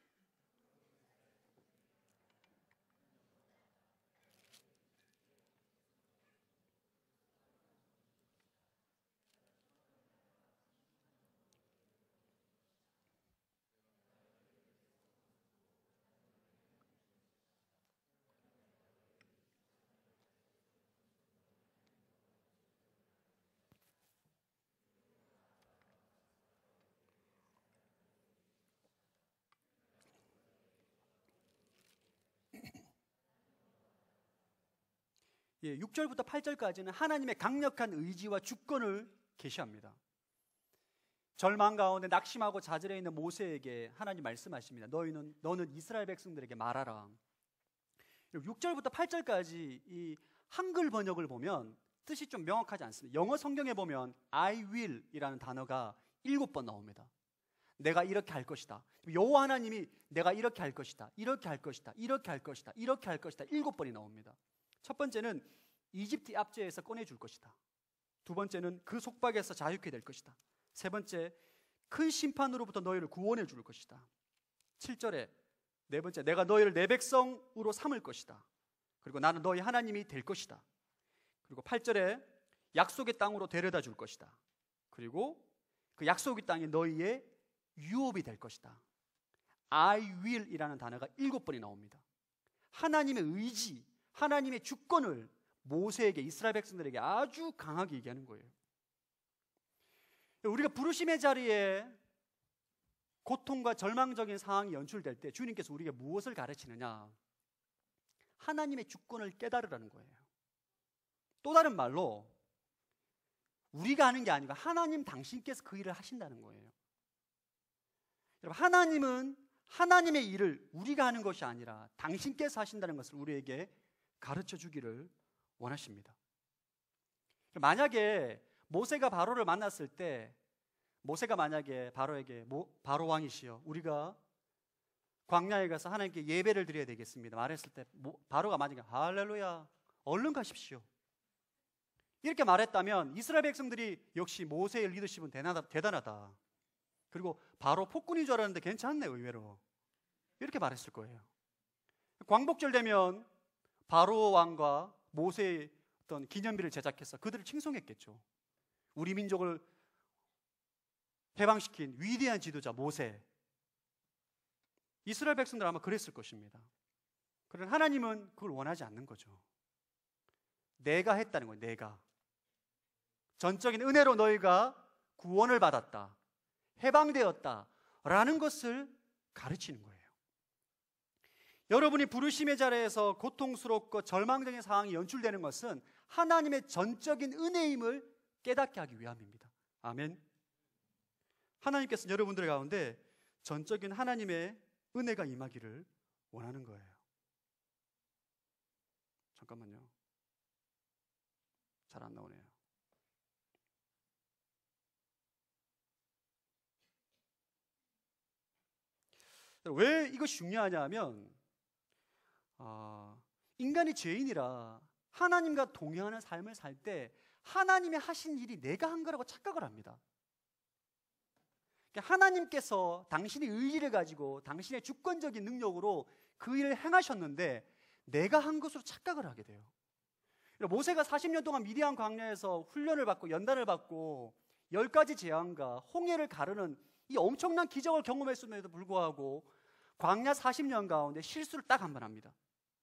예, 6절부터 8절까지는 하나님의 강력한 의지와 주권을 계시합니다. 절망 가운데 낙심하고 좌절해 있는 모세에게 하나님 말씀하십니다. 너는 이스라엘 백성들에게 말하라. 6절부터 8절까지 이 한글 번역을 보면 뜻이 좀 명확하지 않습니다. 영어 성경에 보면 I will 이라는 단어가 7번 나옵니다. 내가 이렇게 할 것이다. 여호와 하나님이 내가 이렇게 할 것이다. 이렇게 할 것이다. 이렇게 할 것이다. 이렇게 할 것이다. 7번이 나옵니다. 첫 번째는 이집트 압제에서 꺼내줄 것이다. 두 번째는 그 속박에서 자유케 될 것이다. 세 번째, 큰 심판으로부터 너희를 구원해 줄 것이다. 7절에 네 번째, 내가 너희를 내 백성으로 삼을 것이다. 그리고 나는 너희 하나님이 될 것이다. 그리고 8절에 약속의 땅으로 데려다 줄 것이다. 그리고 그 약속의 땅이 너희의 유업이 될 것이다. I will 이라는 단어가 7번이 나옵니다. 하나님의 의지, 하나님의 주권을 모세에게, 이스라엘 백성들에게 아주 강하게 얘기하는 거예요. 우리가 부르심의 자리에 고통과 절망적인 상황이 연출될 때 주님께서 우리에게 무엇을 가르치느냐? 하나님의 주권을 깨달으라는 거예요. 또 다른 말로 우리가 하는 게 아니고 하나님 당신께서 그 일을 하신다는 거예요. 여러분, 하나님은 하나님의 일을 우리가 하는 것이 아니라 당신께서 하신다는 것을 우리에게 가르쳐 주기를 원하십니다. 만약에 모세가 바로를 만났을 때 모세가 만약에 바로에게 바로 왕이시여 우리가 광야에 가서 하나님께 예배를 드려야 되겠습니다 말했을 때 바로가 만약에 할렐루야 얼른 가십시오 이렇게 말했다면 이스라엘 백성들이 역시 모세의 리더십은 대단하다. 그리고 바로 폭군인 줄 알았는데 괜찮네 의외로 이렇게 말했을 거예요. 광복절 되면 바로 왕과 모세의 어떤 기념비를 제작해서 그들을 칭송했겠죠. 우리 민족을 해방시킨 위대한 지도자 모세. 이스라엘 백성들 아마 그랬을 것입니다. 그러나 하나님은 그걸 원하지 않는 거죠. 내가 했다는 거예요. 내가 전적인 은혜로 너희가 구원을 받았다, 해방되었다 라는 것을 가르치는 거예요. 여러분이 부르심의 자리에서 고통스럽고 절망적인 상황이 연출되는 것은 하나님의 전적인 은혜임을 깨닫게 하기 위함입니다. 아멘. 하나님께서 여러분들 가운데 전적인 하나님의 은혜가 임하기를 원하는 거예요. 잠깐만요. 잘 안 나오네요. 왜 이것이 중요하냐 하면 인간이 죄인이라 하나님과 동행하는 삶을 살 때 하나님이 하신 일이 내가 한 거라고 착각을 합니다. 하나님께서 당신의 의지를 가지고 당신의 주권적인 능력으로 그 일을 행하셨는데 내가 한 것으로 착각을 하게 돼요. 모세가 40년 동안 미디안 광야에서 훈련을 받고 연단을 받고 10가지 재앙과 홍해를 가르는 이 엄청난 기적을 경험했음에도 불구하고 광야 40년 가운데 실수를 딱 한 번 합니다.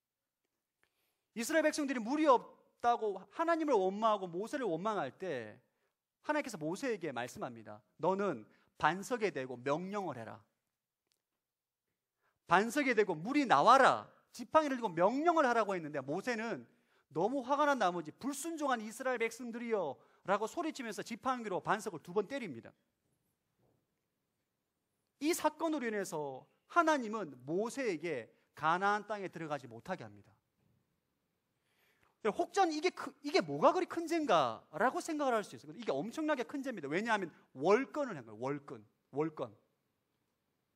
이스라엘 백성들이 물이 없다고 하나님을 원망하고 모세를 원망할 때 하나님께서 모세에게 말씀합니다. 너는 반석에 대고 명령을 해라. 반석에 대고 물이 나와라. 지팡이를 들고 명령을 하라고 했는데 모세는 너무 화가 난 나머지 불순종한 이스라엘 백성들이여 라고 소리치면서 지팡이로 반석을 2번 때립니다. 이 사건으로 인해서 하나님은 모세에게 가나안 땅에 들어가지 못하게 합니다. 혹전 이게 뭐가 그리 큰 죄인가라고 생각을 할 수 있어요. 이게 엄청나게 큰 죄입니다. 왜냐하면 월권을 한 거예요. 월권.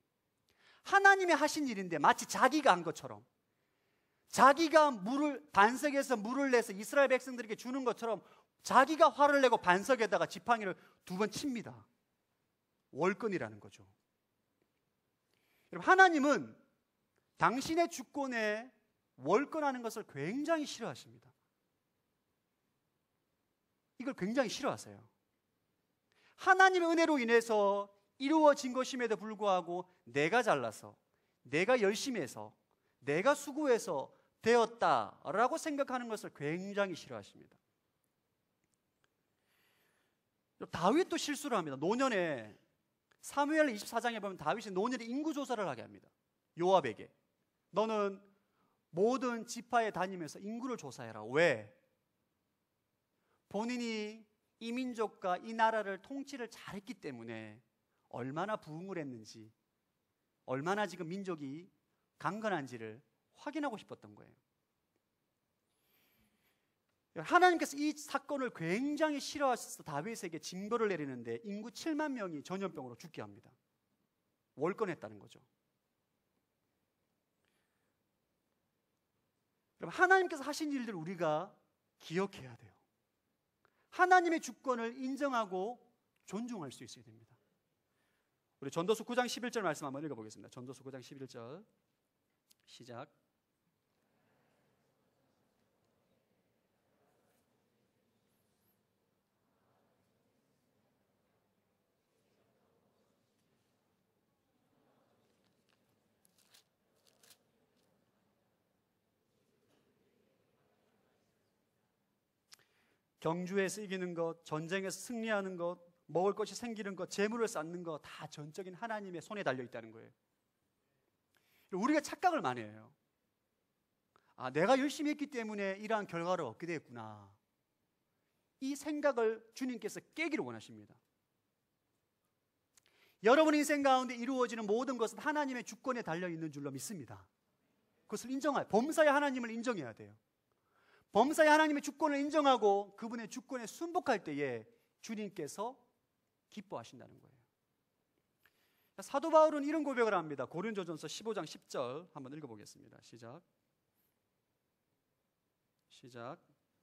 하나님이 하신 일인데 마치 자기가 한 것처럼, 자기가 반석에서 물을 내서 이스라엘 백성들에게 주는 것처럼 자기가 화를 내고 반석에다가 지팡이를 2번 칩니다. 월권이라는 거죠. 여러분, 하나님은 당신의 주권에 월권하는 것을 굉장히 싫어하십니다. 이걸 굉장히 싫어하세요. 하나님의 은혜로 인해서 이루어진 것임에도 불구하고 내가 잘나서, 내가 열심히 해서, 내가 수고해서 되었다라고 생각하는 것을 굉장히 싫어하십니다. 다윗도 실수를 합니다. 노년에 사무엘 24장에 보면 다윗이 노년에 인구조사를 하게 합니다. 요압에게 너는 모든 지파에 다니면서 인구를 조사해라. 왜? 본인이 이 민족과 이 나라를 통치를 잘했기 때문에 얼마나 부흥을 했는지, 얼마나 지금 민족이 강건한지를 확인하고 싶었던 거예요. 하나님께서 이 사건을 굉장히 싫어하셔서 다윗에게 징벌을 내리는데 인구 7만 명이 전염병으로 죽게 합니다. 월권했다는 거죠. 여러분, 하나님께서 하신 일들 우리가 기억해야 돼요. 하나님의 주권을 인정하고 존중할 수 있어야 됩니다. 우리 전도서 9장 11절 말씀 한번 읽어보겠습니다. 전도서 9장 11절 시작. 경주에서 이기는 것, 전쟁에서 승리하는 것, 먹을 것이 생기는 것, 재물을 쌓는 것, 다 전적인 하나님의 손에 달려 있다는 거예요. 우리가 착각을 많이 해요. 아, 내가 열심히 했기 때문에 이러한 결과를 얻게 되었구나. 이 생각을 주님께서 깨기를 원하십니다. 여러분 인생 가운데 이루어지는 모든 것은 하나님의 주권에 달려 있는 줄로 믿습니다. 그것을 인정해야, 범사의 하나님을 인정해야 돼요. 범사의 하나님의 주권을 인정하고 그분의 주권에 순복할 때에 주님께서 기뻐하신다는 거예요. 사도 바울은 이런 고백을 합니다. 고린도전서 15장 10절 한번 읽어보겠습니다. 시작.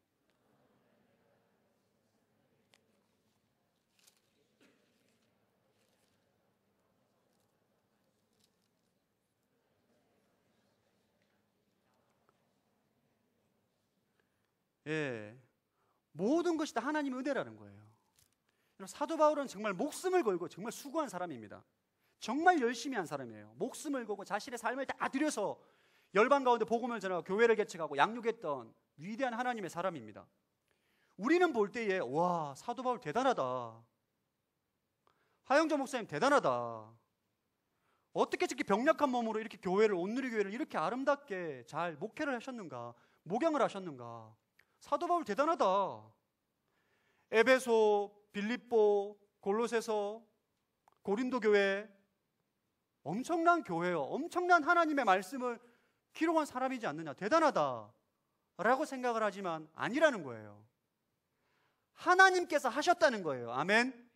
예, 모든 것이 다 하나님의 은혜라는 거예요. 사도 바울은 정말 목숨을 걸고 정말 수고한 사람입니다. 정말 열심히 한 사람이에요. 목숨을 걸고 자신의 삶을 다 들여서 열방 가운데 복음을 전하고 교회를 개척하고 양육했던 위대한 하나님의 사람입니다. 우리는 볼 때에 와, 사도 바울 대단하다, 하영조 목사님 대단하다, 어떻게 저렇게 병약한 몸으로 이렇게 교회를, 온누리 교회를 이렇게 아름답게 잘 목회를 하셨는가, 목양을 하셨는가, 사도 바울 대단하다. 에베소, 빌립보, 골로새서, 고린도 교회, 엄청난 교회요, 엄청난 하나님의 말씀을 기록한 사람이지 않느냐, 대단하다 라고 생각을 하지만 아니라는 거예요. 하나님께서 하셨다는 거예요. 아멘.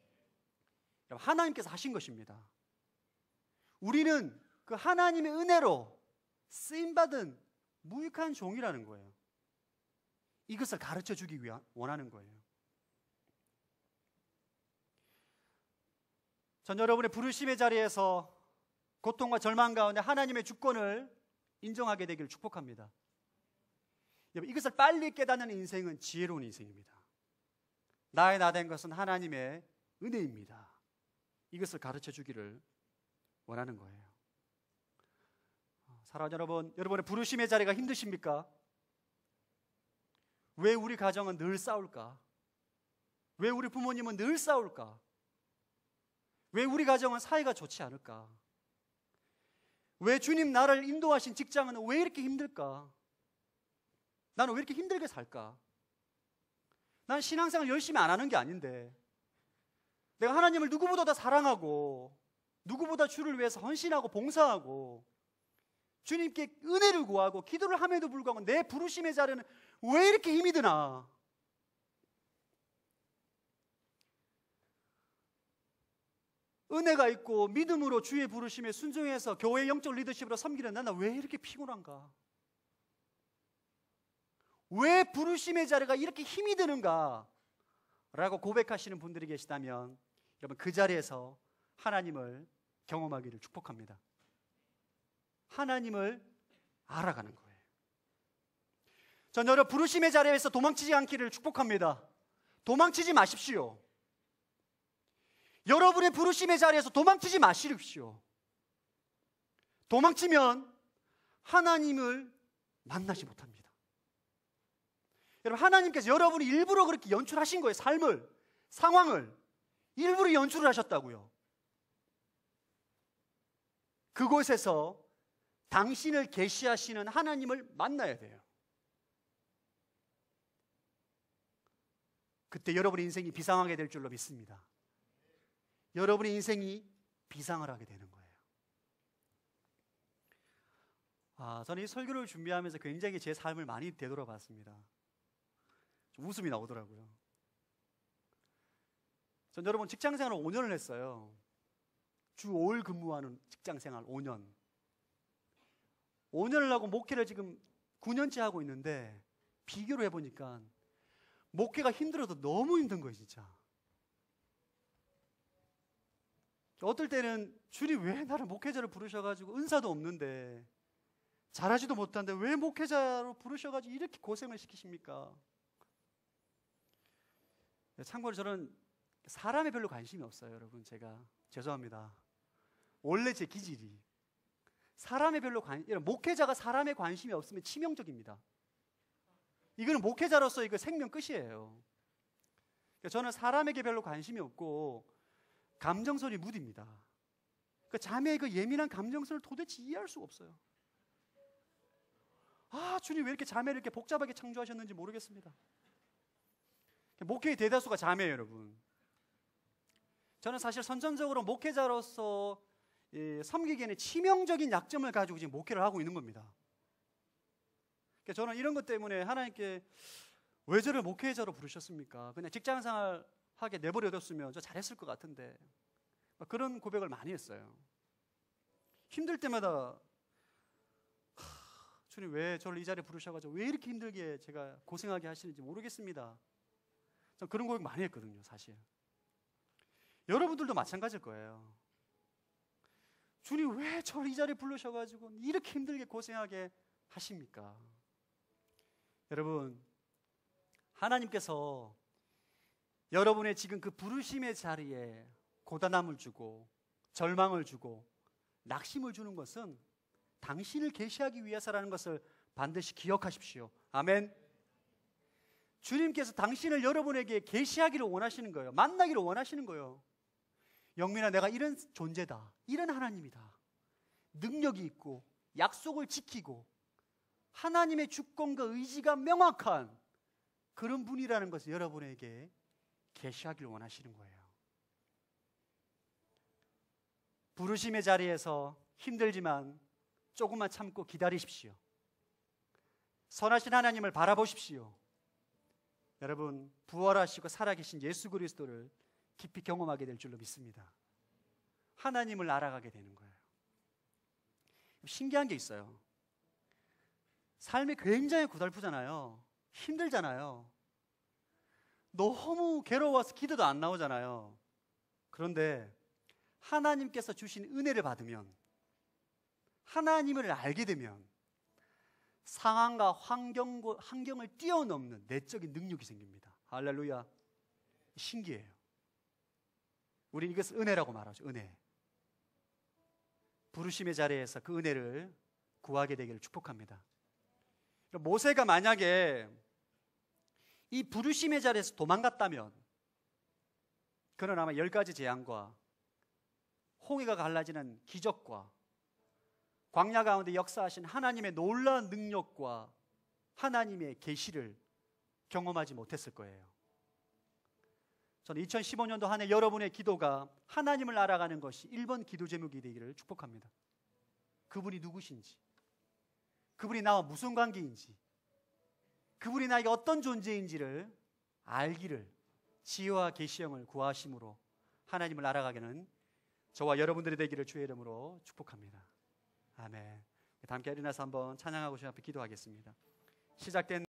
하나님께서 하신 것입니다. 우리는 그 하나님의 은혜로 쓰임받은 무익한 종이라는 거예요. 이것을 가르쳐 주기 위해 원하는 거예요. 전 여러분의 부르심의 자리에서 고통과 절망 가운데 하나님의 주권을 인정하게 되기를 축복합니다. 이것을 빨리 깨닫는 인생은 지혜로운 인생입니다. 나의 나 된 것은 하나님의 은혜입니다. 이것을 가르쳐 주기를 원하는 거예요. 사랑하는 여러분, 여러분의 부르심의 자리가 힘드십니까? 왜 우리 가정은 늘 싸울까? 왜 우리 부모님은 늘 싸울까? 왜 우리 가정은 사이가 좋지 않을까? 왜 주님 나를 인도하신 직장은 왜 이렇게 힘들까? 나는 왜 이렇게 힘들게 살까? 난 신앙생활 열심히 안 하는 게 아닌데, 내가 하나님을 누구보다 더 사랑하고 누구보다 주를 위해서 헌신하고 봉사하고 주님께 은혜를 구하고 기도를 함에도 불구하고 내 부르심의 자리는 왜 이렇게 힘이 드나? 은혜가 있고 믿음으로 주의 부르심에 순종해서 교회 영적 리더십으로 섬기는 나는 왜 이렇게 피곤한가? 왜 부르심의 자리가 이렇게 힘이 드는가? 라고 고백하시는 분들이 계시다면 여러분 그 자리에서 하나님을 경험하기를 축복합니다. 하나님을 알아가는 거예요. 전 여러분 부르심의 자리에서 도망치지 않기를 축복합니다. 도망치지 마십시오. 여러분의 부르심의 자리에서 도망치지 마십시오. 도망치면 하나님을 만나지 못합니다. 여러분 하나님께서 여러분이 일부러 그렇게 연출하신 거예요. 삶을, 상황을 일부러 연출을 하셨다고요. 그곳에서 당신을 계시하시는 하나님을 만나야 돼요. 그때 여러분의 인생이 비상하게 될 줄로 믿습니다. 여러분의 인생이 비상을 하게 되는 거예요. 저는 이 설교를 준비하면서 굉장히 제 삶을 많이 되돌아봤습니다. 좀 웃음이 나오더라고요. 전 여러분 직장생활을 5년을 했어요. 주 5일 근무하는 직장생활 5년. 5년을 하고 목회를 지금 9년째 하고 있는데 비교를 해보니까 목회가 힘들어도 너무 힘든 거예요, 진짜. 어떨 때는 주님 왜 나를 목회자로 부르셔가지고 은사도 없는데 잘하지도 못하는데 왜 목회자로 부르셔가지고 이렇게 고생을 시키십니까? 참고로 저는 사람에 별로 관심이 없어요, 여러분. 제가 죄송합니다. 원래 제 기질이 사람에 별로 목회자가 사람에 관심이 없으면 치명적입니다. 이거는 목회자로서 이거 생명 끝이에요. 저는 사람에게 별로 관심이 없고 감정선이 무딥니다. 자매의 그 예민한 감정선을 도대체 이해할 수가 없어요. 주님 왜 이렇게 자매를 이렇게 복잡하게 창조하셨는지 모르겠습니다. 목회의 대다수가 자매예요, 여러분. 저는 사실 선천적으로 목회자로서 섬기기에는 치명적인 약점을 가지고 지금 목회를 하고 있는 겁니다. 저는 이런 것 때문에 하나님께 왜 저를 목회자로 부르셨습니까? 그냥 직장생활 하게 내버려뒀으면 저 잘했을 것 같은데 그런 고백을 많이 했어요. 힘들 때마다 주님 왜 저를 이 자리에 부르셔가지고 왜 이렇게 힘들게 제가 고생하게 하시는지 모르겠습니다. 전 그런 고백 많이 했거든요, 사실. 여러분들도 마찬가지일 거예요. 주님 왜 저를 이 자리에 부르셔가지고 이렇게 힘들게 고생하게 하십니까? 여러분, 하나님께서 여러분의 지금 그 부르심의 자리에 고단함을 주고 절망을 주고 낙심을 주는 것은 당신을 계시하기 위해서라는 것을 반드시 기억하십시오. 아멘. 주님께서 당신을 여러분에게 계시하기를 원하시는 거예요. 만나기를 원하시는 거예요. 영민아, 내가 이런 존재다. 이런 하나님이다. 능력이 있고 약속을 지키고 하나님의 주권과 의지가 명확한 그런 분이라는 것을 여러분에게 계시하기를 원하시는 거예요. 부르심의 자리에서 힘들지만 조금만 참고 기다리십시오. 선하신 하나님을 바라보십시오. 여러분, 부활하시고 살아계신 예수 그리스도를 깊이 경험하게 될 줄로 믿습니다. 하나님을 알아가게 되는 거예요. 신기한 게 있어요. 삶이 굉장히 고달프잖아요. 힘들잖아요. 너무 괴로워서 기도도 안 나오잖아요. 그런데 하나님께서 주신 은혜를 받으면, 하나님을 알게 되면 상황과 환경을 뛰어넘는 내적인 능력이 생깁니다. 할렐루야. 신기해요. 우리는 이것을 은혜라고 말하죠. 은혜. 부르심의 자리에서 그 은혜를 구하게 되기를 축복합니다. 모세가 만약에 이 부르심의 자리에서 도망갔다면 그는 아마 10가지 재앙과 홍해가 갈라지는 기적과 광야 가운데 역사하신 하나님의 놀라운 능력과 하나님의 계시를 경험하지 못했을 거예요. 저는 2015년도 한 해 여러분의 기도가 하나님을 알아가는 것이 1번 기도 제목이 되기를 축복합니다. 그분이 누구신지, 그분이 나와 무슨 관계인지, 그분이 나에게 어떤 존재인지를 알기를 지혜와 계시형을 구하심으로 하나님을 알아가게는 저와 여러분들이 되기를 주의 이름으로 축복합니다. 아멘. 다 함께 일어나서 한번 찬양하고 주님 앞에 기도하겠습니다. 시작된